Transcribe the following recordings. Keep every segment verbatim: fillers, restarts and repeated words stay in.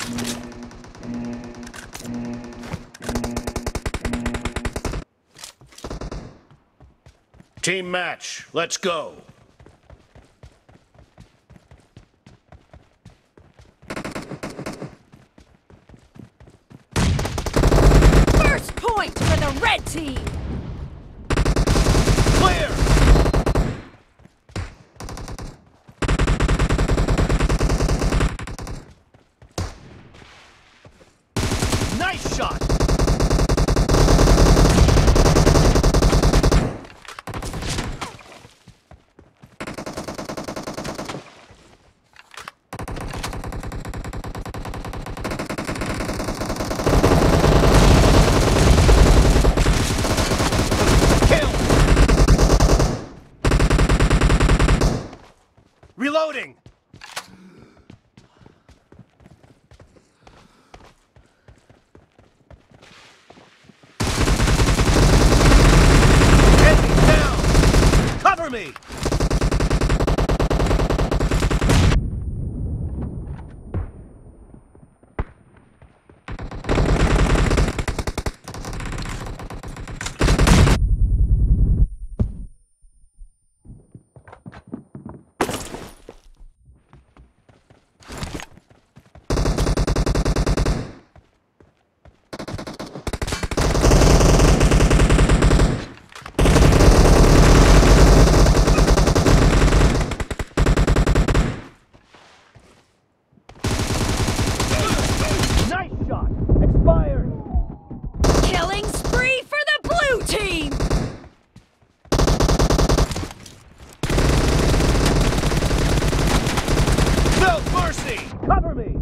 Team match, let's go. First point for the red team. Clear. Nice shot. Reloading! Enemy down! Cover me! Killing spree for the blue team! No mercy! Cover me!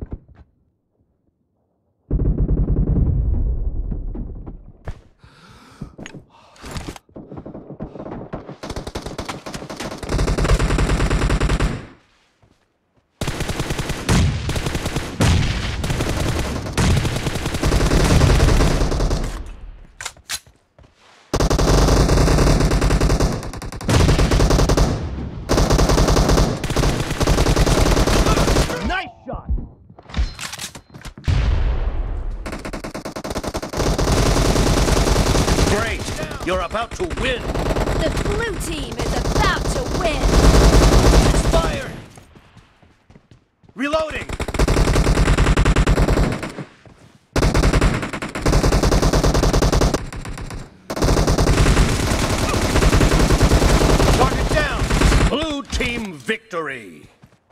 You're about to win! The blue team is about to win! Expired! Reloading! Target down! Blue team victory!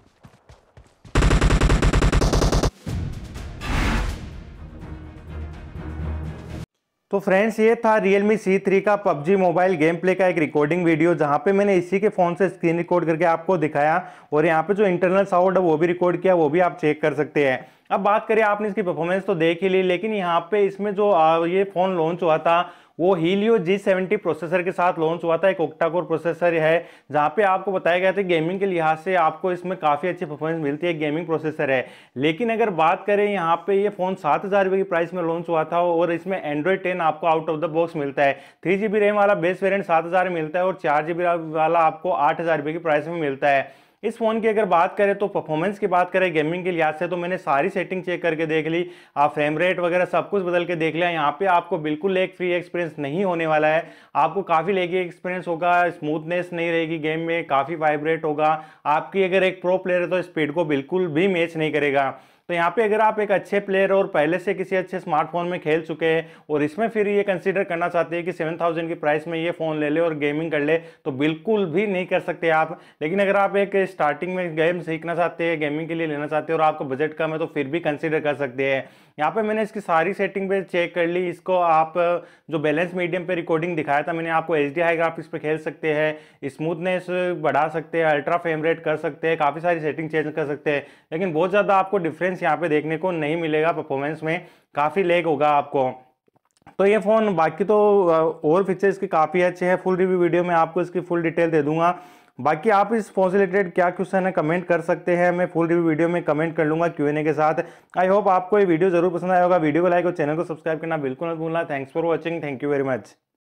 तो friends, ये था Realme C three का PUBG mobile game play का एक recording video, जहां पे मैंने इसी के फ़ोन से स्क्रीन रिकॉर्ड करके आपको दिखाया और यहाँ पे जो इंटरनल साउंड है वो भी रिकॉर्ड किया, वो भी आप चेक कर सकते हैं। अब बात करें, आपने इसकी परफॉर्मेंस तो देख ही ली, लेकिन यहाँ पे इसमें जो ये फ़ोन लॉन्च हुआ था वो हीलियो जी सेवेंटी प्रोसेसर के साथ लॉन्च हुआ था। एक ऑक्टा कोर प्रोसेसर है, जहाँ पे आपको बताया गया था गेमिंग के लिहाज से आपको इसमें काफ़ी अच्छी परफॉर्मेंस मिलती है, गेमिंग प्रोसेसर है। लेकिन अगर बात करें, यहाँ पे ये फ़ोन सात हज़ार रुपये की प्राइस में लॉन्च हुआ था और इसमें एंड्रॉइड टेन आपको आउट ऑफ द बॉक्स मिलता है। थ्री जी बी रैम वाला बेस वेरियंट सात हज़ार में मिलता है और चार जी बी वाला आपको आठ हज़ार रुपये की प्राइस में मिलता है। इस फोन की अगर बात करें तो परफॉर्मेंस की बात करें गेमिंग के लिहाज से, तो मैंने सारी सेटिंग चेक करके देख ली, आप फ्रेम रेट वगैरह सब कुछ बदल के देख लिया। यहाँ पे आपको बिल्कुल एक फ्री एक्सपीरियंस नहीं होने वाला है, आपको काफ़ी लेगी एक्सपीरियंस होगा, स्मूथनेस नहीं रहेगी गेम में, काफ़ी वाइब्रेट होगा। आपकी अगर एक प्रो प्लेयर है तो स्पीड को बिल्कुल भी मैच नहीं करेगा। तो यहाँ पे अगर आप एक अच्छे प्लेयर और पहले से किसी अच्छे स्मार्टफोन में खेल चुके हैं और इसमें फिर ये कंसीडर करना चाहते हैं कि सेवन थाउजेंड की प्राइस में ये फ़ोन ले ले और गेमिंग कर ले, तो बिल्कुल भी नहीं कर सकते आप। लेकिन अगर आप एक स्टार्टिंग में गेम सीखना चाहते हैं, गेमिंग के लिए लेना चाहते हैं और आपको बजट कम है, तो फिर भी कंसीडर कर सकते हैं। यहाँ पे मैंने इसकी सारी सेटिंग पे चेक कर ली। इसको आप जो बैलेंस मीडियम पे रिकॉर्डिंग दिखाया था मैंने आपको, एच डी हाई ग्राफिक्स पे खेल सकते हैं, स्मूथनेस बढ़ा सकते हैं, अल्ट्रा फ्रेम रेट कर सकते हैं, काफ़ी सारी सेटिंग चेंज कर सकते हैं। लेकिन बहुत ज़्यादा आपको डिफरेंस यहाँ पे देखने को नहीं मिलेगा, परफॉर्मेंस में काफ़ी लैग होगा आपको। तो ये फ़ोन बाकी तो और फीचर्स की काफ़ी अच्छे हैं, फुल रिव्यू वीडियो में आपको इसकी फुल डिटेल दे दूंगा। बाकी आप इस फोन से रिलेटेड क्या क्वेश्चन है कमेंट कर सकते हैं, मैं फुल रिव्यू वीडियो में कमेंट कर लूंगा क्यू एन ए के साथ। आई होप आपको ये वीडियो जरूर पसंद आया होगा। वीडियो को लाइक और चैनल को सब्सक्राइब करना बिल्कुल मत भूलना। Thanks for watching, thank you very much.